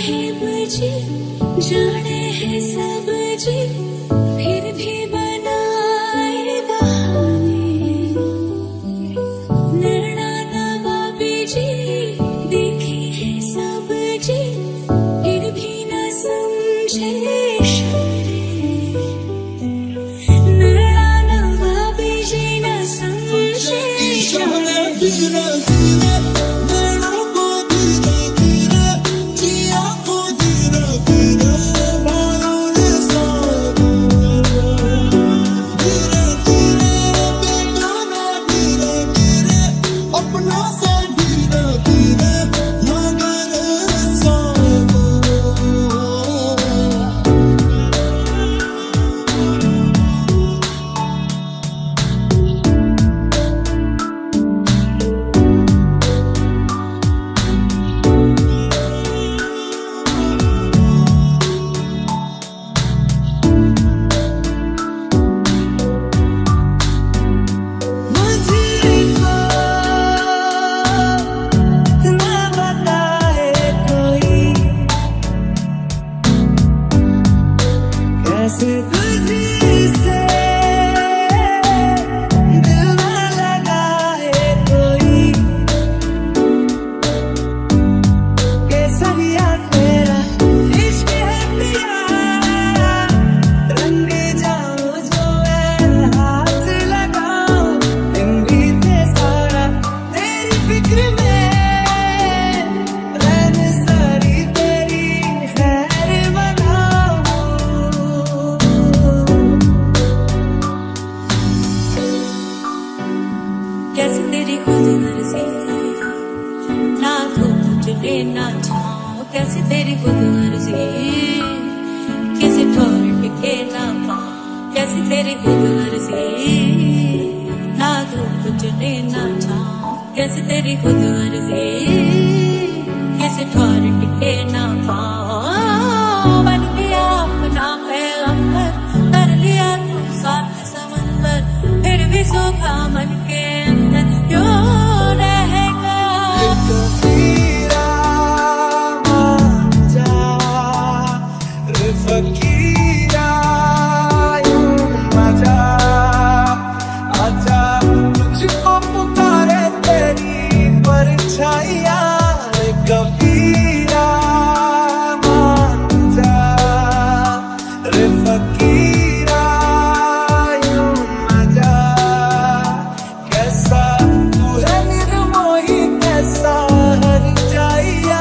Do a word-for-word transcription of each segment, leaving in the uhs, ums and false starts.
साहिब जी जाने हैं सब जी, फिर भी बनाए बहाने। नैना नवाबी जी देखे हैं सब जी, फिर भी न समझे इशारे। नैना नवाबी जी न समझे इशारे। कैसे तेरी खुद मर्जी, ना धूप चले ना छाँव। कैसे तेरी खुद मर्जी, किसी ठोर टिके ना पाँव। कैसे तेरी खुद मर्जी, ना धूप चले ना छाँव। कैसे तेरी खुद मर्जी, किसी ठोर टिके ना पाँव। बन गया अपना पैगंबर, कर लिया तू साथ समंदर, फिर भी सूखा मन के फकीरा यूं मजा आजा, तुझको पुकारे तेरी परछाइयाँ। कबीरा मान जा रे फकीरा यूं मजा। कैसा तू है निर्मोही, कैसा हर जाइया।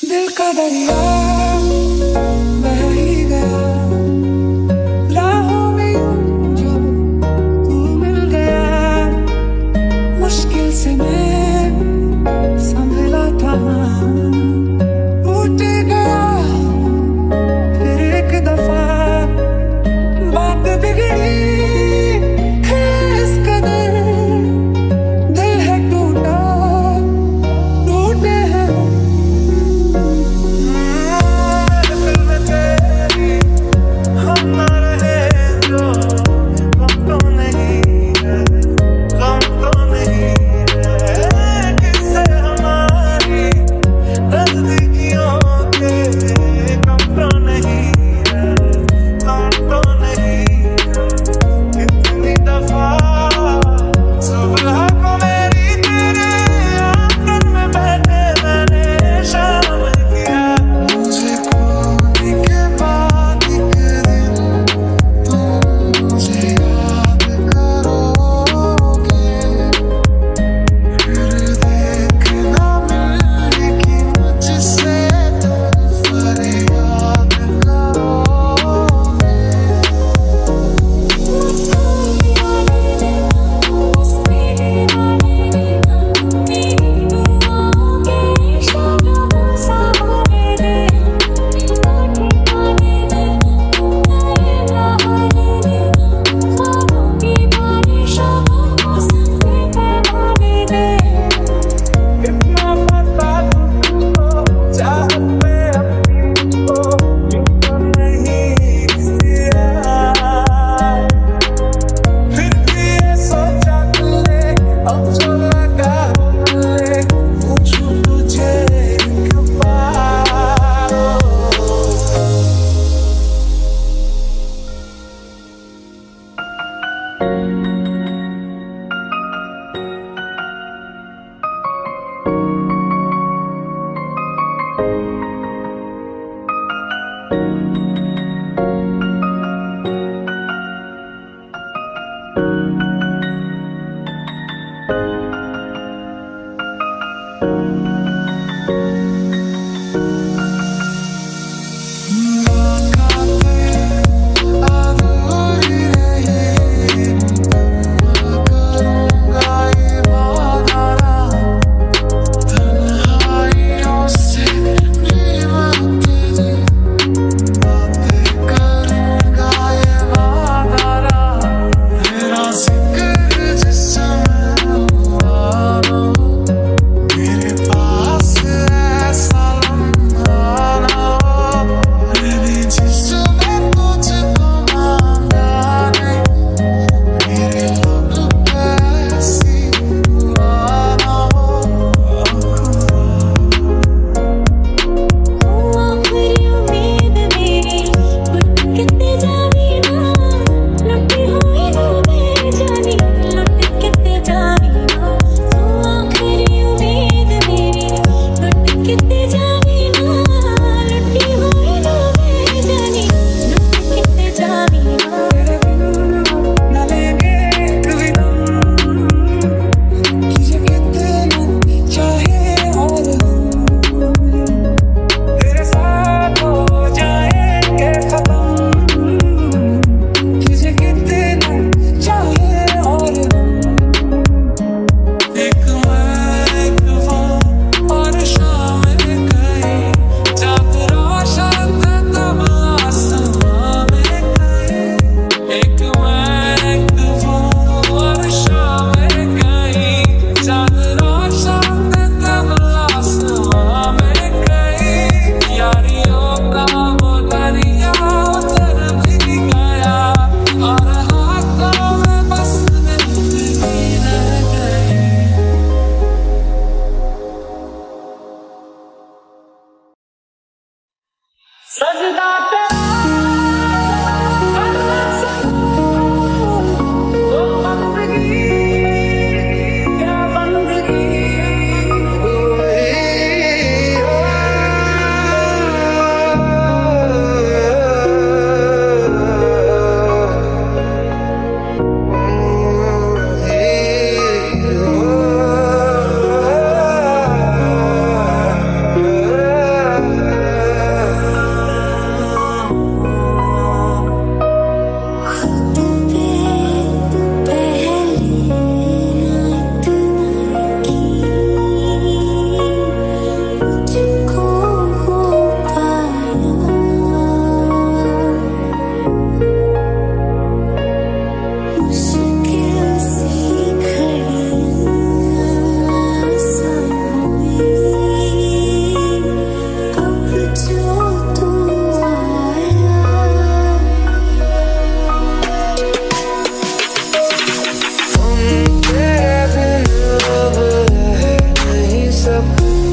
दिल का दरिया बह ही गया, राहों में यूं जो तू मिल गया। मुश्किल से मैं संभला था, टूट गया फिर एक दफा। बात बिगड़ी है इस कदर, दिल है टूटा, टूटे हैं।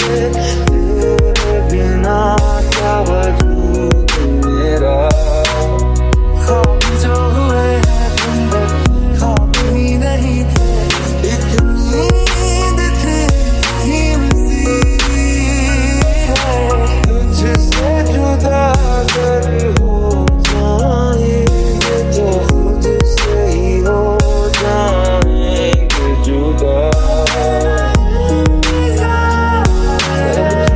तेरे बिना क्या वजूद मेरा। ख्वाब जो हुए हैं तुम ख्वाब ही नहीं थे, एक नींद थी नींद सी है। तुझसे जुदा अगर हो जाएंगे तो खुद से ही हो जाएंगे जुदा।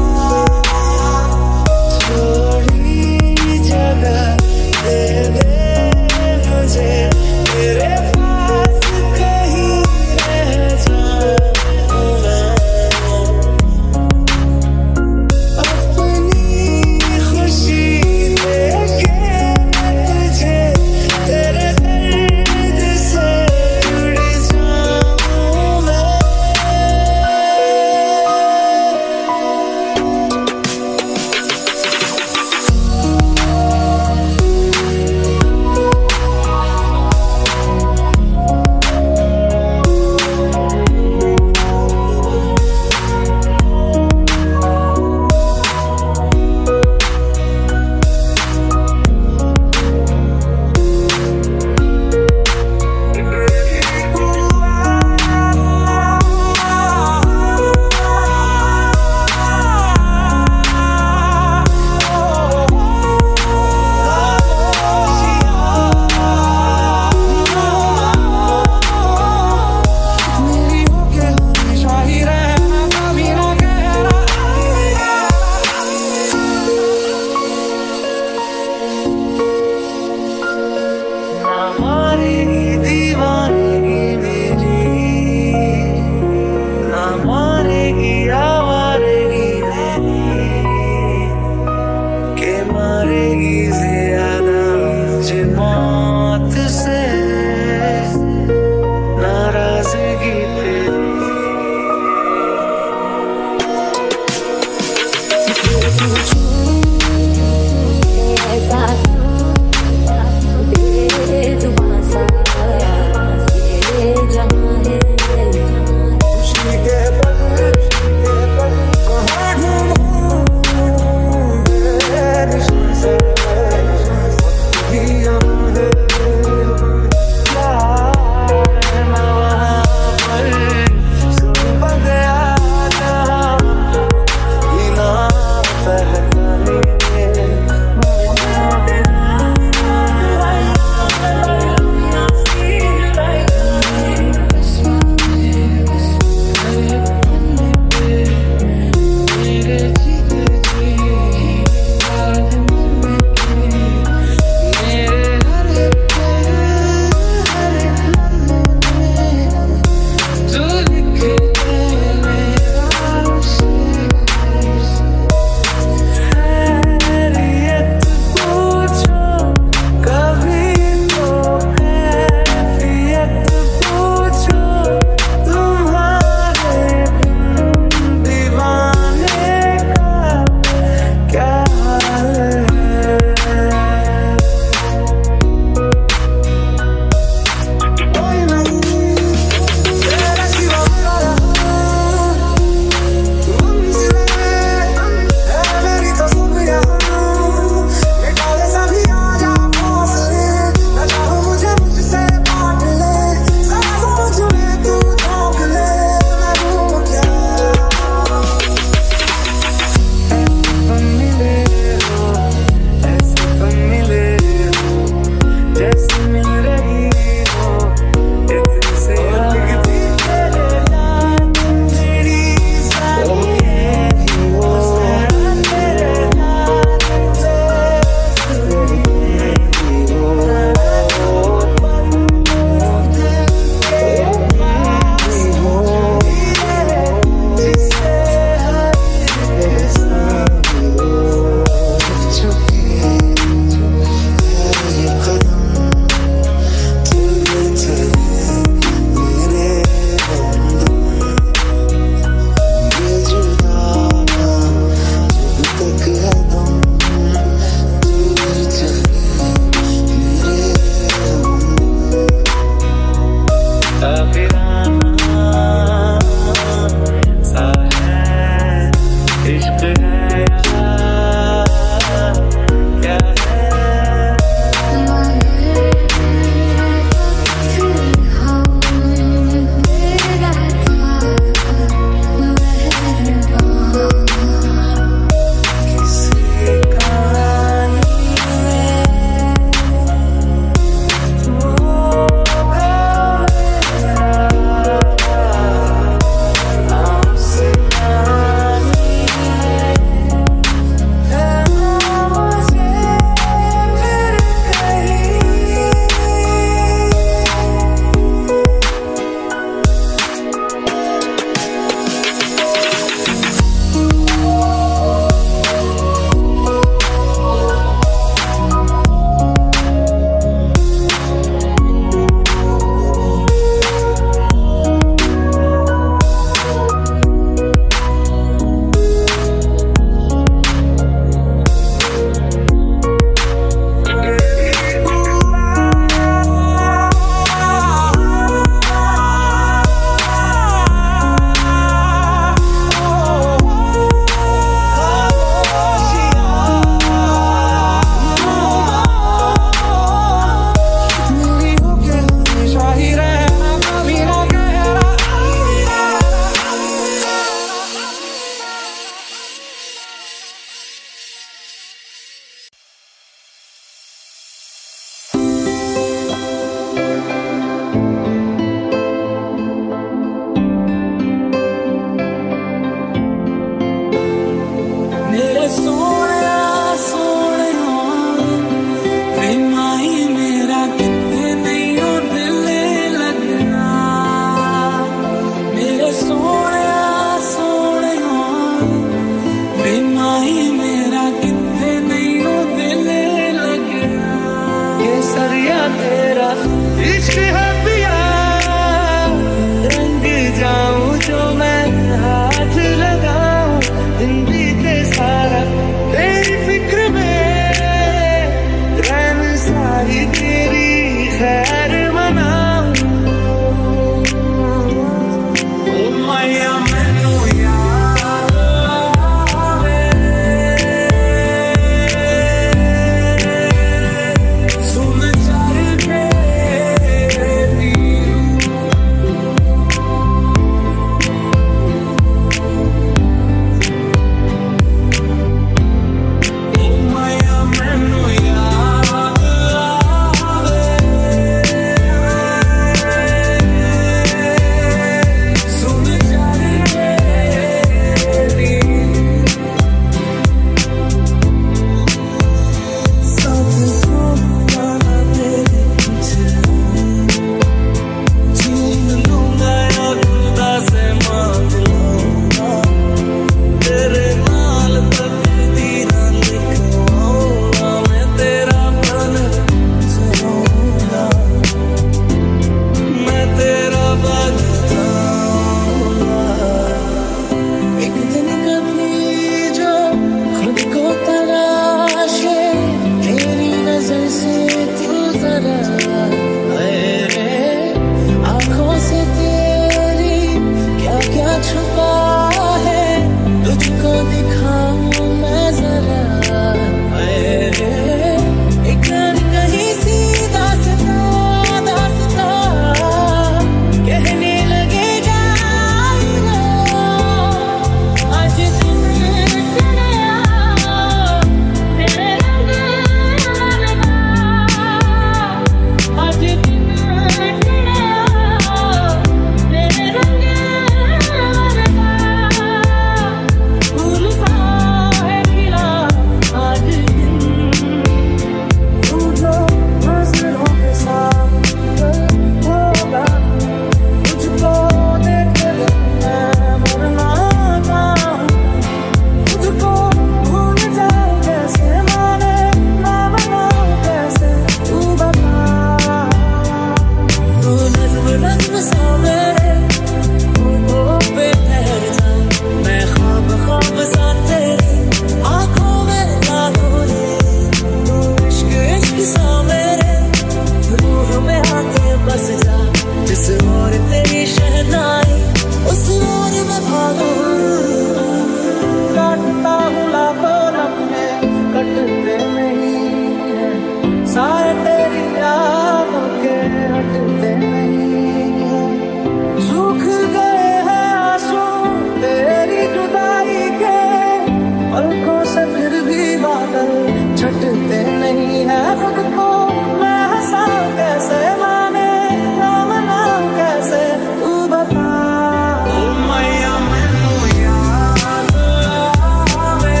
है खुद को मैं हंसाऊं कैसे, माने ना मनाऊं कैसे, तू बता। ओ मैया मैनू याद आवे,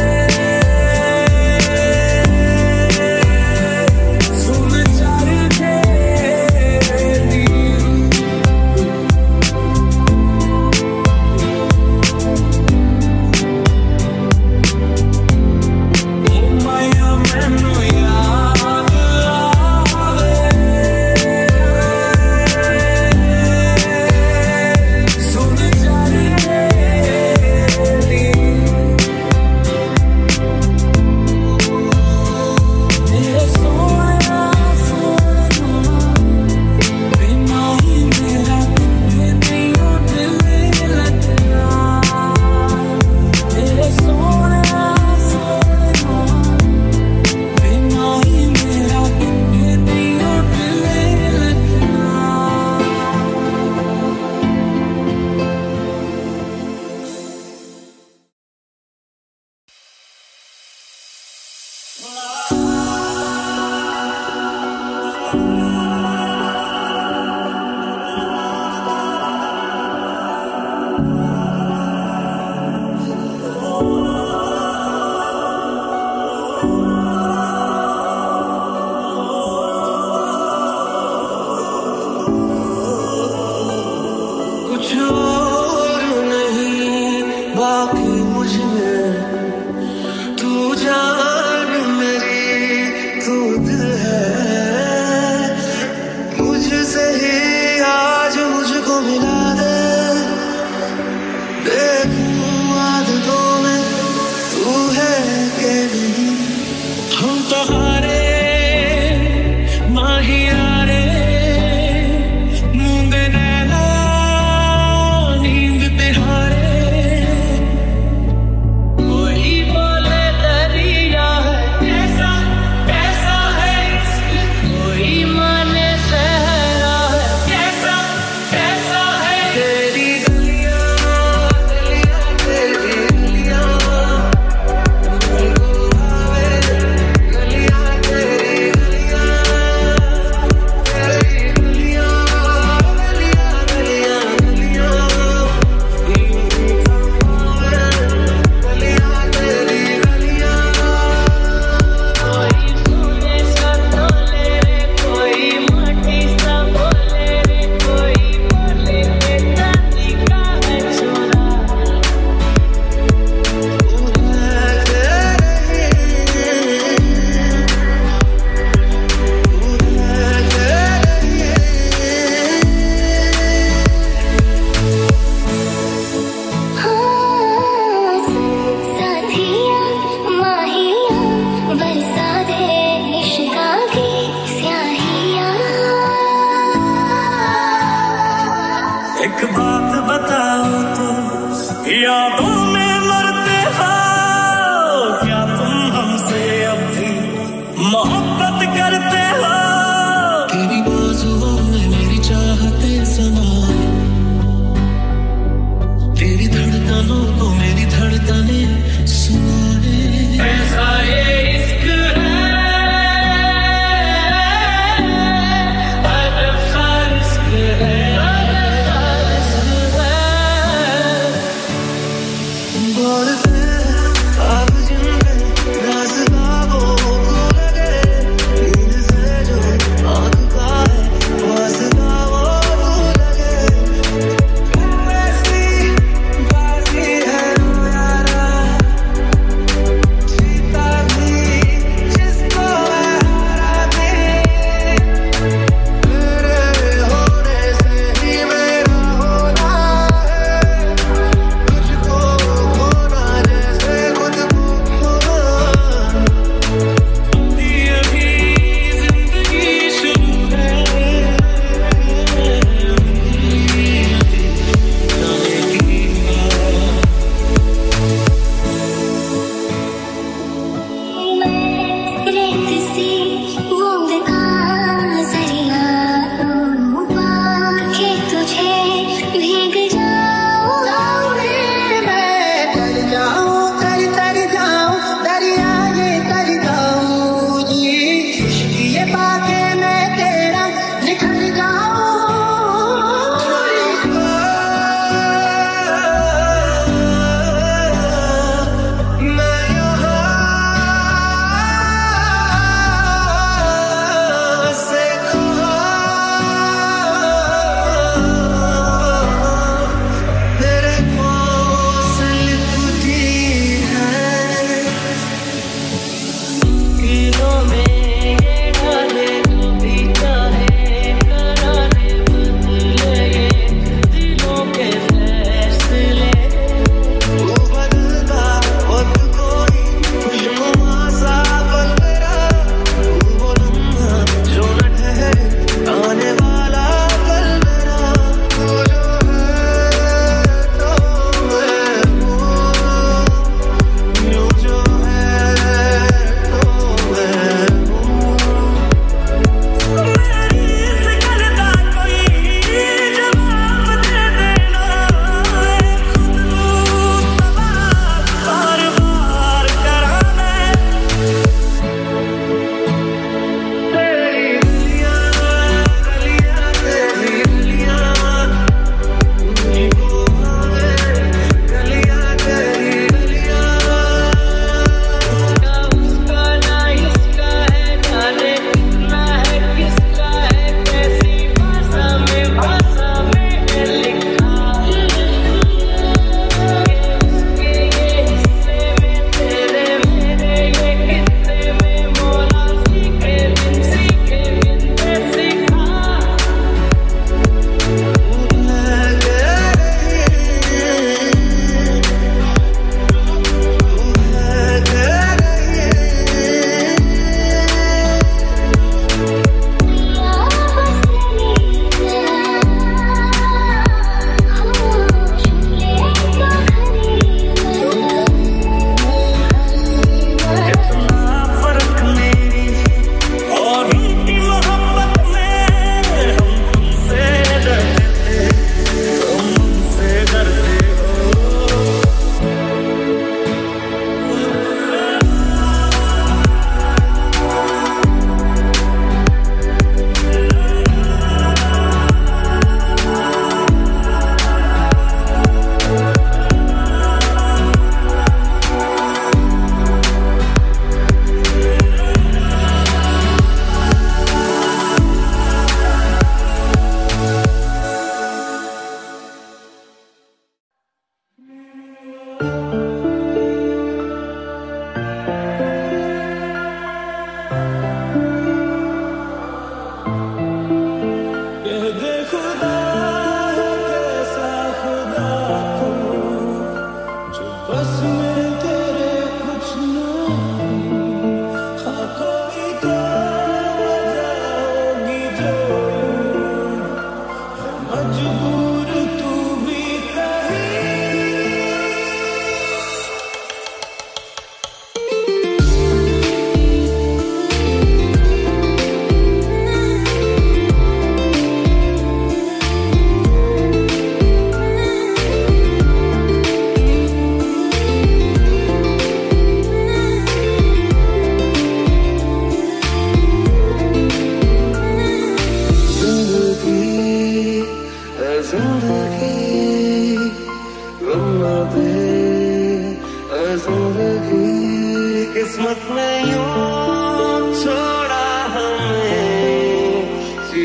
सुन चल के दी। ओ मैया मैनू याद आवे, सुन चल के दी। मेरे सोना सोना बिना ही मेरा नहीं दिल लगना। मेरे सोना सोना बिना ही मेरा नहीं दिल लगना। कुछ और नहीं बाकी मुझ में, तू जान मेरी तू दिल है। मुझसे ही आज मुझको मिला दे, देखूं आदतों में तू है कि नहीं। हम तो हारे माहियारे, मूंगे नैना नींद पे हारे। कोई बोले दरिया है कैसा कैसा है इश्क, कोई माने सहरा है कैसा कैसा है। तेरी गलियां गलियां तेरी गलियां मुझको भावे, गलियां तेरी गलियां तेरी गलियां गलियां गलियां गलियां यूं ही कमावे, गलियां तेरी गलियां। कोई सोने सा तोले रे, कोई माटी सा बोले रे, कोई बोले के चांदी का है चोरा। तू है तेरी, तू है तेरी। साथिया माहिया बरसा दे इश्का की स्याहिया। एक बात बताओ तो यादों में मरते हो क्या तुम हमसे अब भी मोहब्बत करते हो। तेरी बाजुओं में मेरी चाहते समाए, तेरी धड़कनों को मेरी धड़कने सुनाए। ऐसा ये इश्क है, अजब सा इश्क है, अजब सा इश्क है। बोल दे अब जिंदे राज बाबो को लगे, नींद से जो आँख का है वास्ता वो तू लगे। तू ऐसी बाजी है ओ यारा, जीता भी जिसको है हारा भी। तेरे होने से ही मेरा होना है, तुझको खोना जैसे खुद को खोना। अभी अभी जिंदगी शुरू है, जाने की बात। मैं रेत सी बूंद का जरिया हूँ, पाके तुझे भीग जाऊँ मैं। कर जाऊं कर कर जाऊं दरिया ये कर जाऊं जी।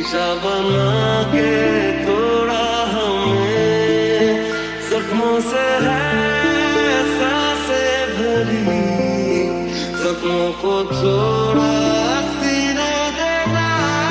शीशा बना के तोड़ा हमें, जख्मों से है सांसें भरी, जख्मों को थोड़ा सीने देना।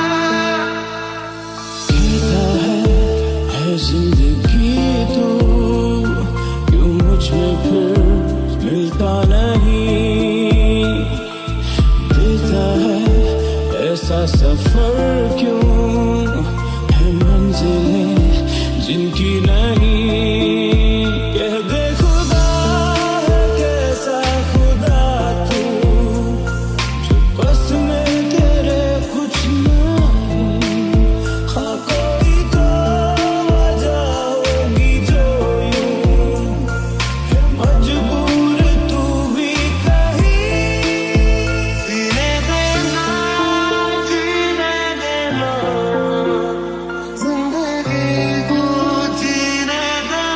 कहता है, है जिंदगी तो क्यों मुझ में फिर मिलता नहीं, देता है ऐसा सफर क्यों है मंजिलें जिनकी नहीं। कह दे खुदा है कैसा खुदा तू, जो बस में तेरे कुछ नहीं। हाँ कोई तो वजह होगी जो यूं है मजबूर तू भी कहीं। जीने देना जीने देना जिंदगी को जीने देना।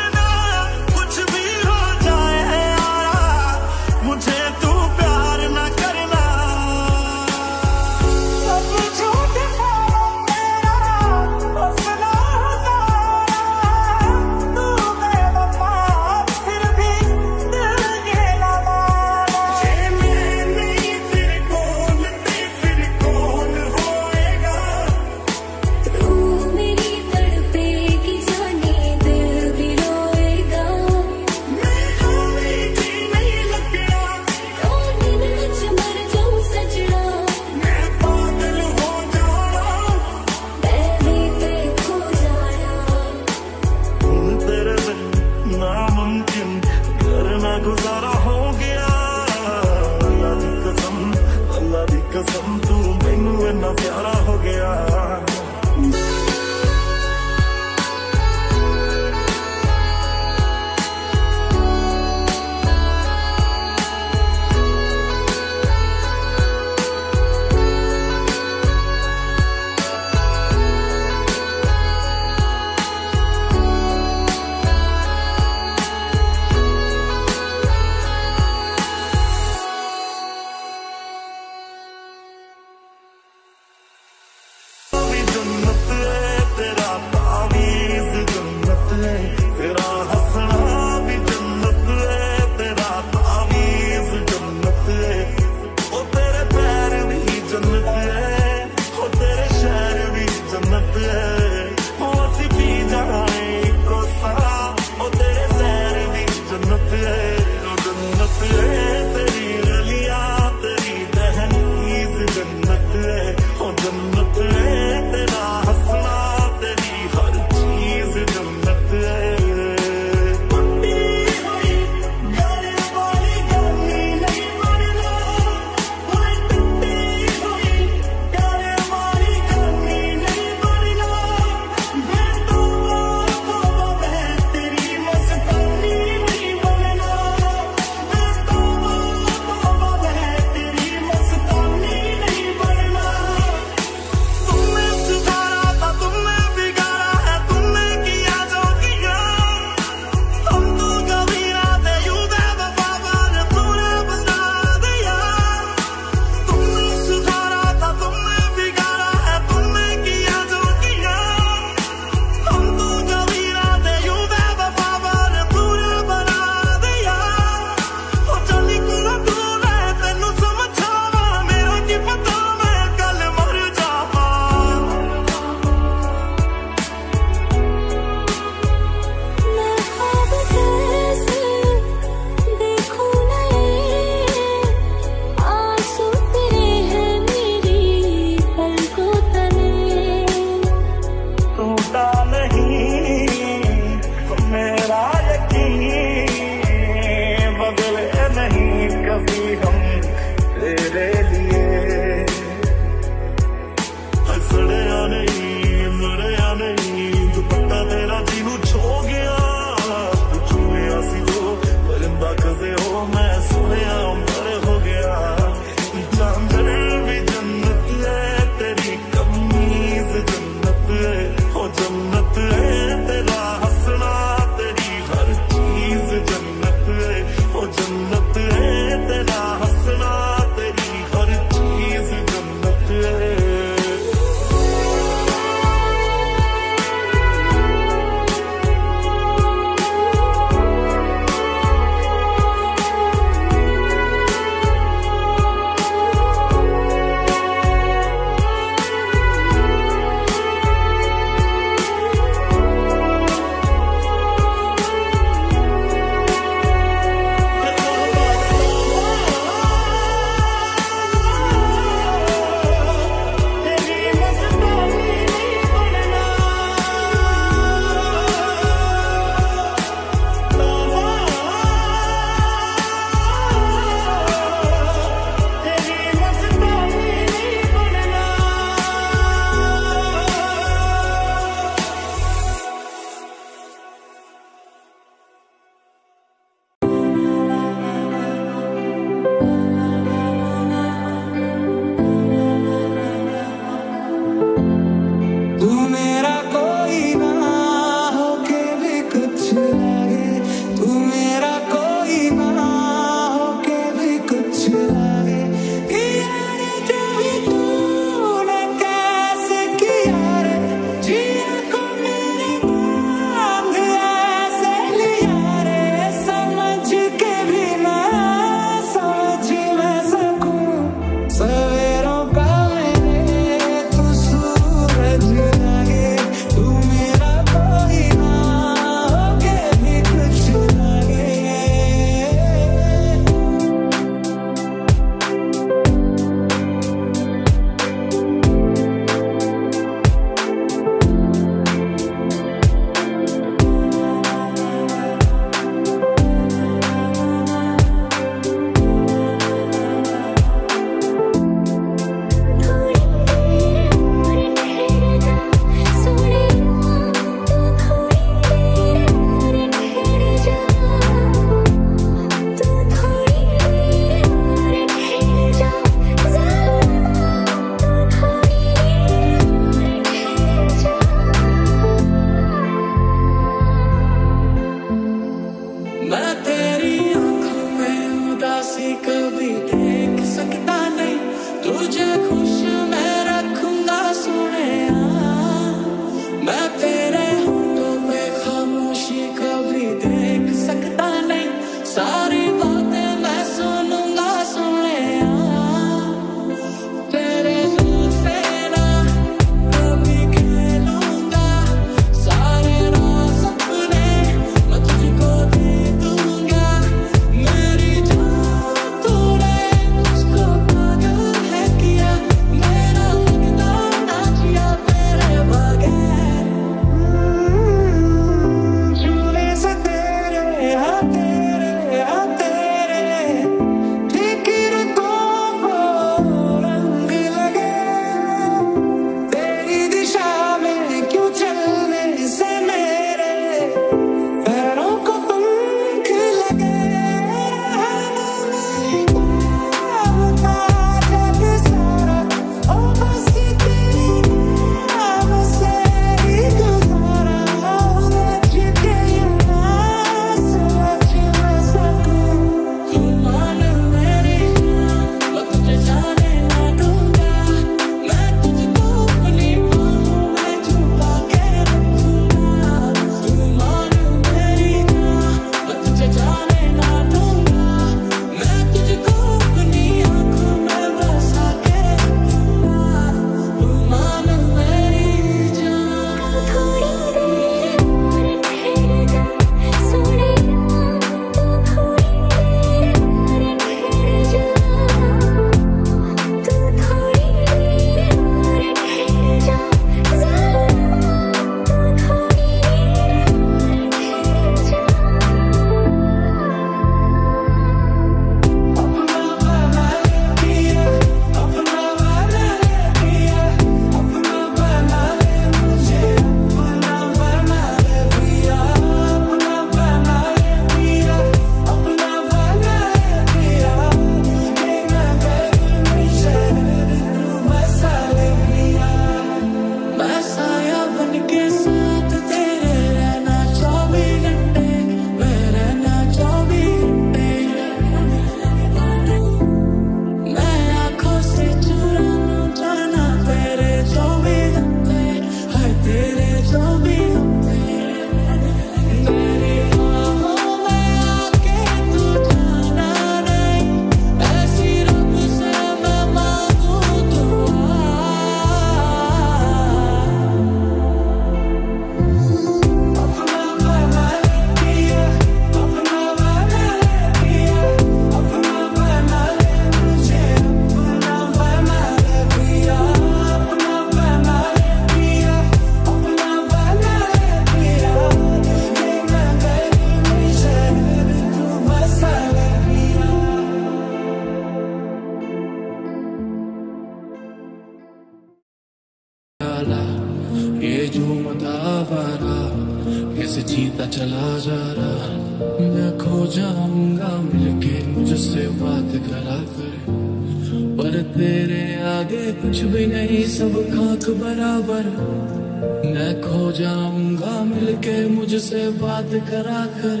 वाला ये जो मतावारा कैसे जीता चला जा रहा। मैं खो जाऊंगा मिलके मुझसे बात करा कर, पर तेरे आगे कुछ भी नहीं सब खाक बराबर। मैं खो जाऊंगा मिलके मुझसे बात करा कर,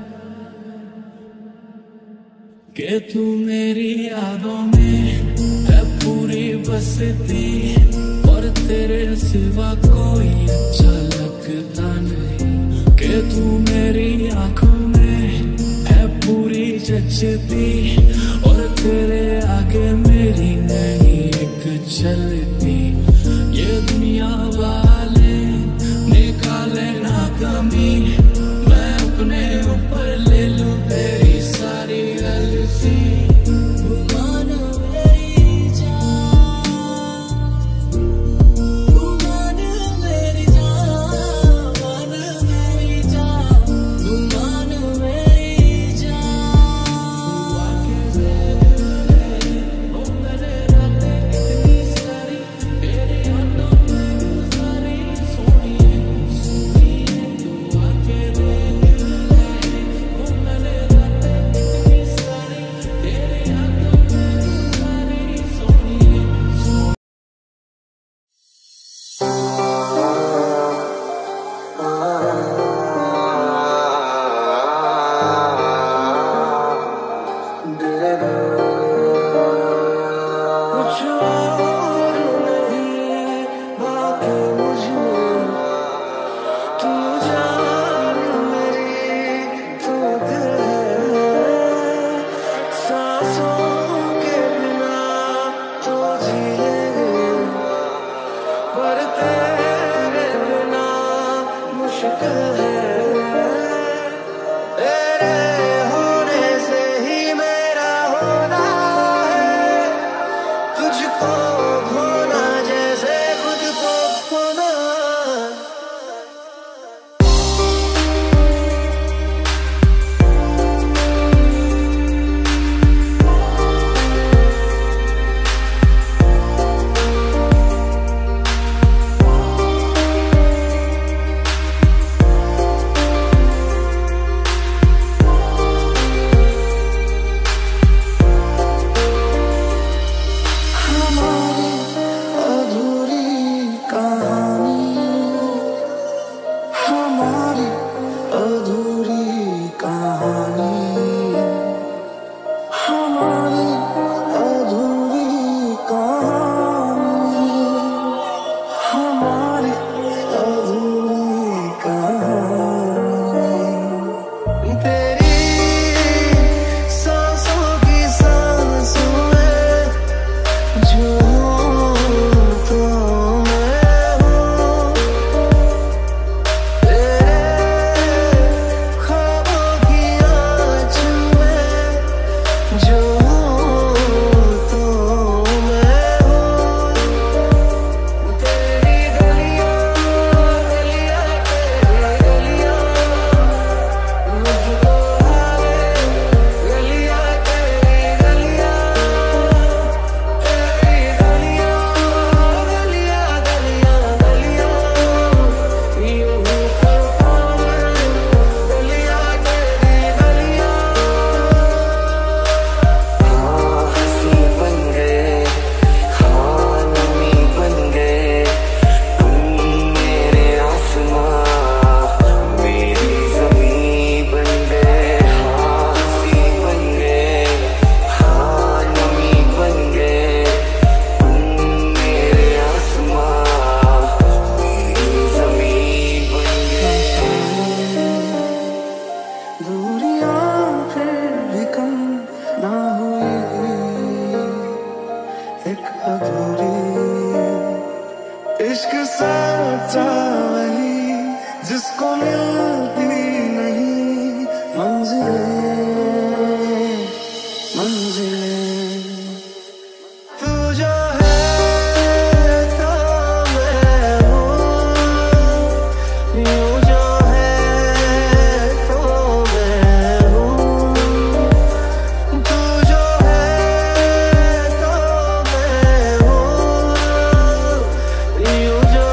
के तू मेरी यादों में है पूरी बसती, और तेरे सिवा कोई अच्छा लगता नहीं। के तू मेरी आंखों में है पूरी जचती, और तेरे आगे मेरी नहीं एक चलती। ये दुनिया वाले निकाले ना कमी, मैं अपने ऊपर ले लूं तेरी सारी गलती। You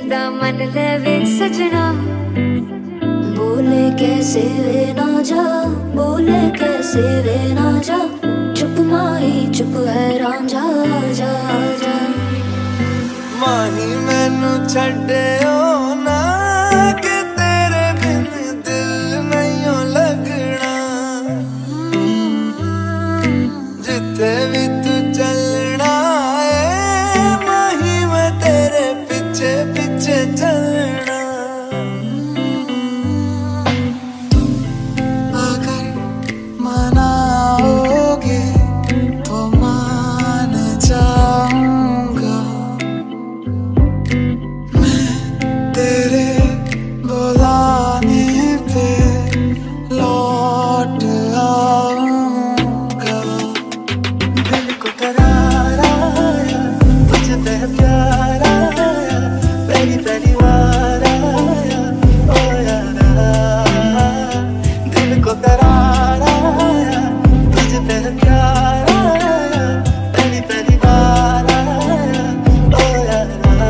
दा मन लेवे सजना, बोले कैसे वे ना जा, बोले कैसे वे ना जा, चुप माही चुप है रांझा, जा जा माही मैनू छड्डियो ना, कि तेरे बिन दिल नहीं लगना, जिथे भी तू चलना है माही मैं तेरे पीछे पीछे चलना। अगर मनाओगे तो मान जाऊंगा, मैं तेरे बुलाने पे लौट आऊंगा। दिल को करार आया, तुझ पे प्यार आया, पहली पहली बार आया, ओ यारा। दिल को करार आया, तुझ पे प्यार आया, पहली पहली बार आया, ओ यारा।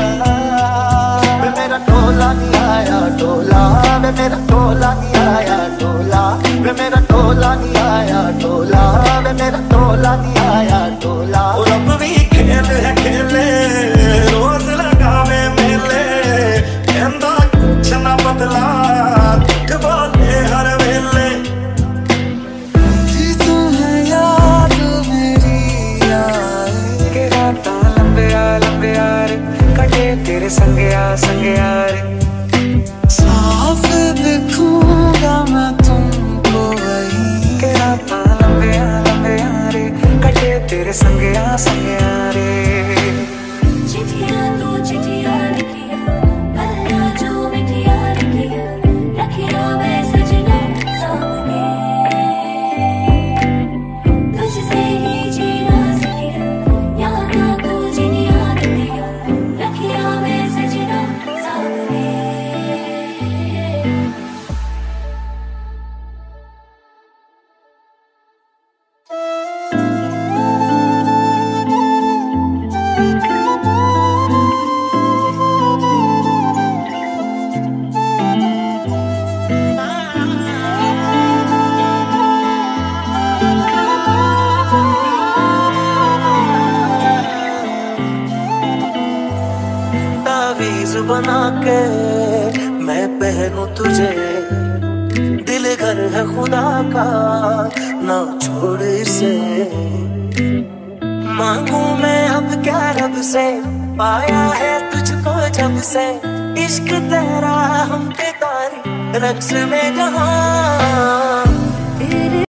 वे मेरा टोला नहीं आया टोला, वे मेरा टोला नहीं आया टोला, वे मेरा टोला नहीं आया टोला, वे मेरा टोला नहीं आया टोला। ओ रब भी खेल है खेले, रोज लगावे मेले, कहंदा कुछ ना बदला, दुख बोले हर वेले। जी तुम्हें याद मेरी आए, के रातां लंबे आ लंबे आ रे, कटे तेरे संगे आ संगे आ रे। साफ दिखूंगा मैं तुमको वहीं, के रातां लंबे आ लंबे आ रे, कटे तेरे संगे आ संगे आ रे। चिट्ठियां तो चिट्ठियां लिखिया, गल्लां जो मिठिया लिखिया, रखिया मैं सजना सामने, तुझसे ही जीना सीखिया, यादां तो जिनिया दिया, रखिया मैं सजना सामने। तावीज़ बना के मैं पहनूं तुझे, दिल घर है खुदा का ना छोड़ इसे। मांगू मैं अब क्या रब से, पाया है तुझको जब से, इश्क तेरा हम पे तारी रक्स में जहां।